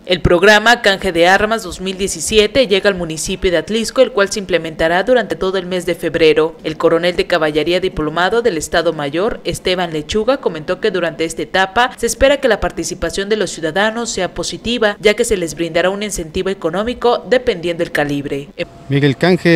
El programa Canje de Armas 2017 llega al municipio de Atlixco, el cual se implementará durante todo el mes de febrero. El coronel de caballería diplomado del Estado Mayor, Esteban Lechuga, comentó que durante esta etapa se espera que la participación de los ciudadanos sea positiva, ya que se les brindará un incentivo económico dependiendo del calibre. Mire,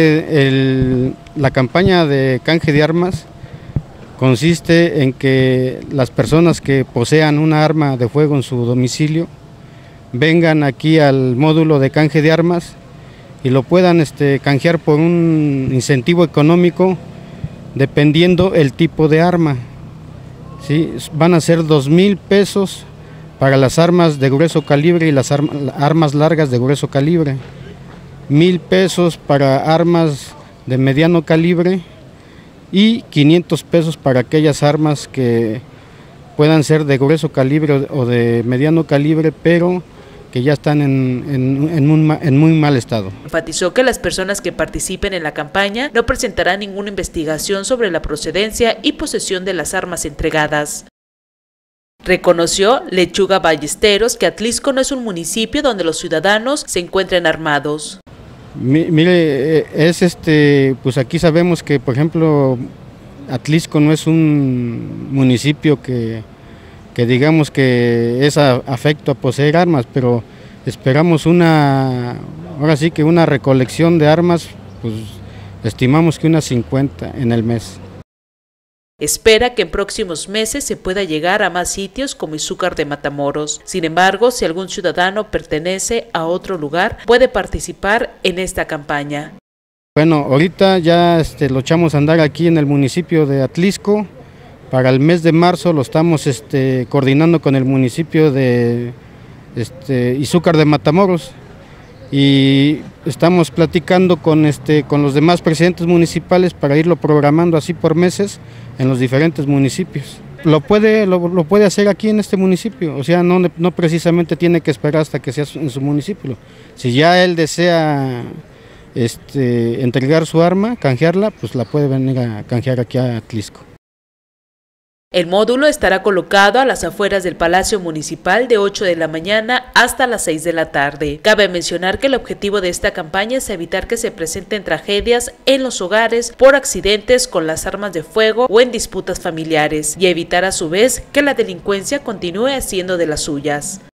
la campaña de canje de armas consiste en que las personas que posean una arma de fuego en su domicilio vengan aquí al módulo de canje de armas y lo puedan canjear por un incentivo económico dependiendo el tipo de arma. ¿Sí? Van a ser 2,000 pesos para las armas de grueso calibre y las armas largas de grueso calibre, 1,000 pesos para armas de mediano calibre y 500 pesos para aquellas armas que puedan ser de grueso calibre o de mediano calibre, pero que ya están en muy mal estado. Enfatizó que las personas que participen en la campaña no presentarán ninguna investigación sobre la procedencia y posesión de las armas entregadas. Reconoció Lechuga Ballesteros que Atlixco no es un municipio donde los ciudadanos se encuentren armados. Mire, pues aquí sabemos que, por ejemplo, Atlixco no es un municipio que digamos que es afecto a poseer armas, pero esperamos ahora sí que una recolección de armas, pues estimamos que unas 50 en el mes. Espera que en próximos meses se pueda llegar a más sitios como Izúcar de Matamoros. Sin embargo, si algún ciudadano pertenece a otro lugar, puede participar en esta campaña. Bueno, ahorita ya lo echamos a andar aquí en el municipio de Atlixco. Para el mes de marzo lo estamos coordinando con el municipio de Izúcar de Matamoros y estamos platicando con los demás presidentes municipales para irlo programando así por meses en los diferentes municipios. Lo puede hacer aquí en este municipio, o sea, no precisamente tiene que esperar hasta que sea en su municipio. Si ya él desea entregar su arma, canjearla, pues la puede venir a canjear aquí a Atlixco. El módulo estará colocado a las afueras del Palacio Municipal de 8 de la mañana hasta las 6 de la tarde. Cabe mencionar que el objetivo de esta campaña es evitar que se presenten tragedias en los hogares por accidentes con las armas de fuego o en disputas familiares y evitar a su vez que la delincuencia continúe haciendo de las suyas.